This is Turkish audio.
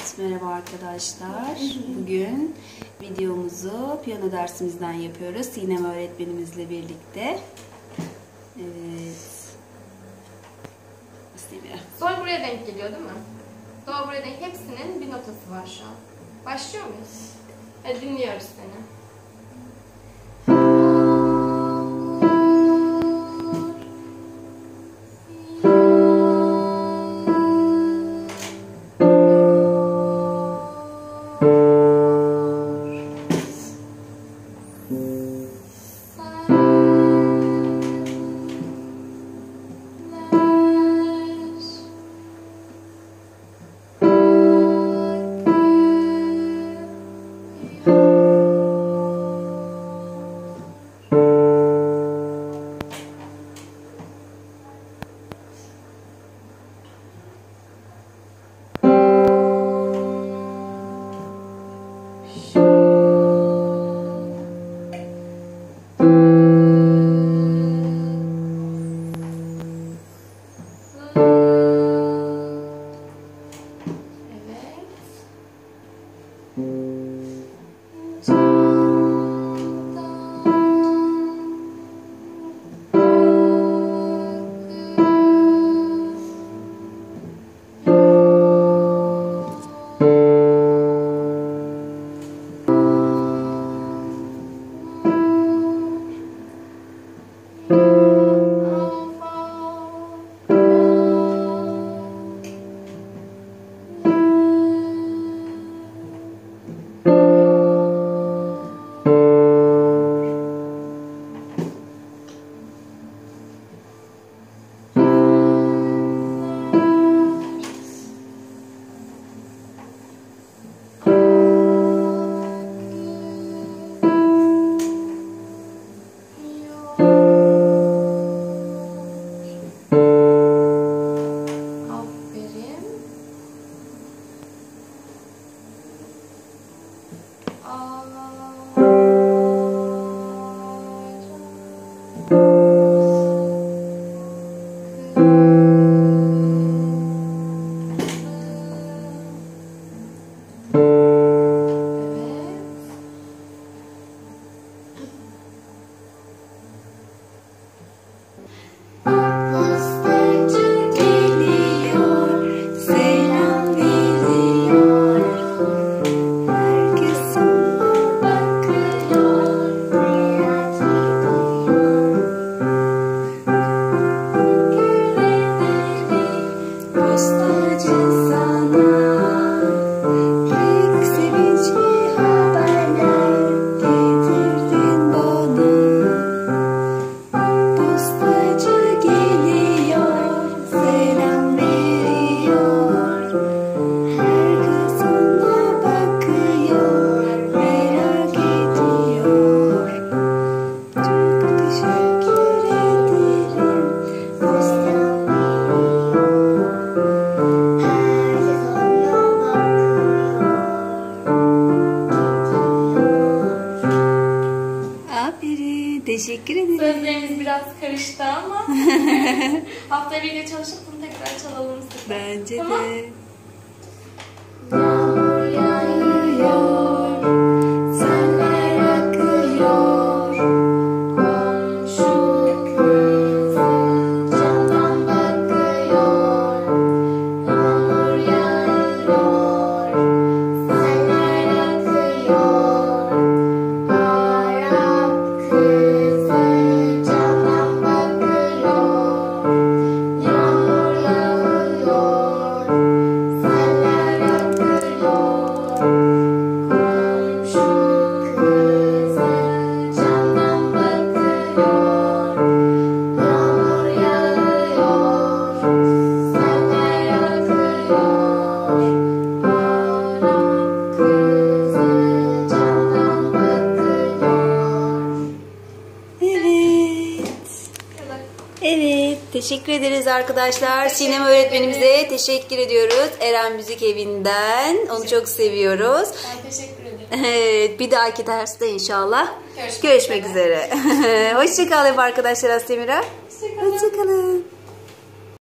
Merhaba arkadaşlar. Bugün videomuzu piyano dersimizden yapıyoruz. Sinem öğretmenimizle birlikte. Evet. Sol buraya denk geliyor değil mi? Do buraya denk. Hepsinin bir notası var şu an. Başlıyor muyuz? Hadi dinliyoruz seni. Teşekkür ederim. Sözlerimiz biraz karıştı ama haftaya birlikte çalışıp bunu tekrar çalalım size. Bence tamam. de. Yağmur yağıyor, seller akıyor, komşu kızı camdan bakıyor. Yağmur yağıyor, seller akıyor, Arap kızı camdan bakıyor. Yağmur yağıyor, seller akıyor, komşu kızı camdan bakıyor. Yağmur yağıyor, seller akıyor, Arap kızı camdan bakıyor. Evet, teşekkür ederiz arkadaşlar. Sinem öğretmenimize teşekkür ediyoruz. Eren Müzik Evi'nden. Onu çok seviyoruz. Ben teşekkür ederim. Evet, bir dahaki derste inşallah Görüşmek görüşmek üzere. Hoşçakalın arkadaşlar Astemir'a. Hoşçakalın. Hoşçakalın.